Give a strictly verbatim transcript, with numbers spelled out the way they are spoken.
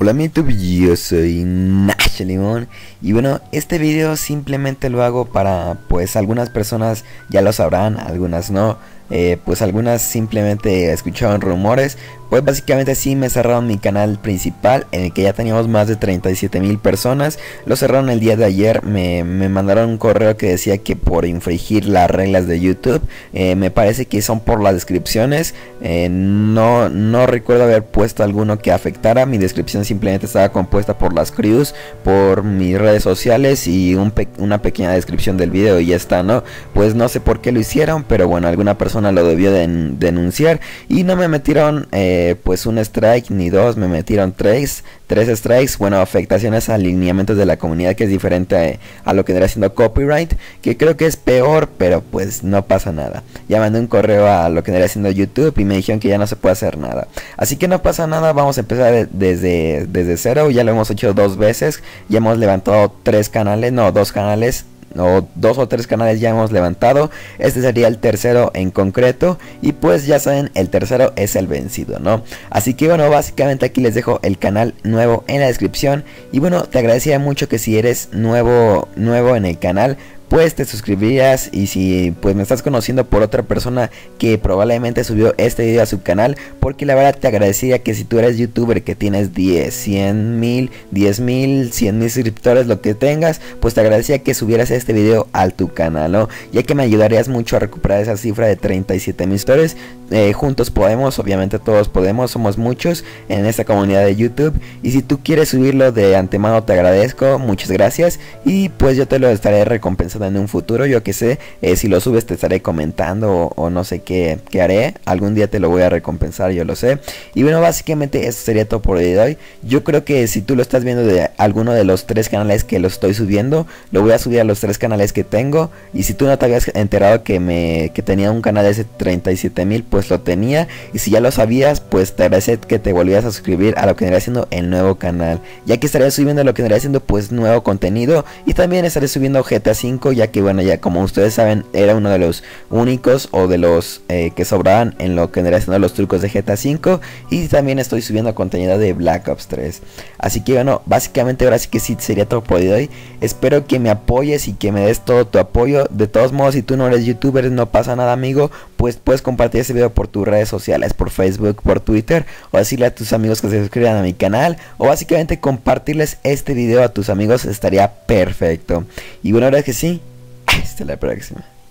Hola mi YouTube, yo soy Nash Limón y bueno, este video simplemente lo hago para, pues algunas personas ya lo sabrán, algunas no, eh, pues algunas simplemente escucharon rumores. Pues básicamente sí me cerraron mi canal principal, en el que ya teníamos más de treinta y siete mil personas. Lo cerraron el día de ayer, me, me mandaron un correo que decía que por infringir las reglas de YouTube. eh, Me parece que son por las descripciones. eh, no, no recuerdo haber puesto alguno que afectara. Mi descripción simplemente estaba compuesta por las crews, por mis redes sociales y un pe una pequeña descripción del video y ya está, ¿no? Pues no sé por qué lo hicieron, pero bueno, alguna persona lo debió de denunciar y no me metieron eh, pues un strike ni dos, me metieron tres, tres strikes. Bueno, afectaciones a alineamientos de la comunidad, que es diferente a, a lo que vendría siendo copyright, que creo que es peor, pero pues no pasa nada. Ya mandé un correo a lo que vendría siendo YouTube y me dijeron que ya no se puede hacer nada, así que no pasa nada. Vamos a empezar de, desde, desde cero. Ya lo hemos hecho dos veces, ya hemos levantado tres canales, no, dos canales o dos o tres canales ya hemos levantado. Este sería el tercero en concreto y pues ya saben, el tercero es el vencido, ¿no? Así que bueno, básicamente aquí les dejo el canal nuevo en la descripción y bueno, te agradecería mucho que si eres nuevo nuevo en el canal, pues te suscribirías, y si pues me estás conociendo por otra persona que probablemente subió este video a su canal, porque la verdad te agradecería que si tú eres youtuber que tienes diez, cien mil, diez mil, cien mil suscriptores, lo que tengas, pues te agradecería que subieras este video a tu canal, ¿no? Ya que me ayudarías mucho a recuperar esa cifra de treinta y siete mil suscriptores. Eh, juntos podemos, obviamente todos podemos, somos muchos en esta comunidad de YouTube, y si tú quieres subirlo de antemano te agradezco, muchas gracias, y pues yo te lo estaré recompensando en un futuro. Yo que sé, eh, si lo subes te estaré comentando o, o no sé qué, qué haré, algún día te lo voy a recompensar, yo lo sé. Y bueno, básicamente eso sería todo por el día de hoy. Yo creo que si tú lo estás viendo de alguno de los tres canales que lo estoy subiendo, lo voy a subir a los tres canales que tengo, y si tú no te habías enterado que me que tenía un canal de ese treinta y siete mil, pues lo tenía, y si ya lo sabías, pues te agradece que te volvieras a suscribir a lo que vendría siendo el nuevo canal, ya que estaré subiendo lo que vendría siendo pues nuevo contenido, y también estaré subiendo G T A cinco, ya que bueno, ya como ustedes saben, era uno de los únicos o de los eh, que sobraban en lo que vendría siendo los trucos de G T A cinco, y también estoy subiendo contenido de Black Ops tres. Así que bueno, básicamente ahora sí que sí sería todo por hoy. Espero que me apoyes y que me des todo tu apoyo. De todos modos, si tú no eres youtuber, no pasa nada, amigo, pues puedes compartir este video por tus redes sociales, por Facebook, por Twitter, o decirle a tus amigos que se suscriban a mi canal, o básicamente compartirles este video a tus amigos, estaría perfecto. Y bueno, ahora que sí, hasta la próxima.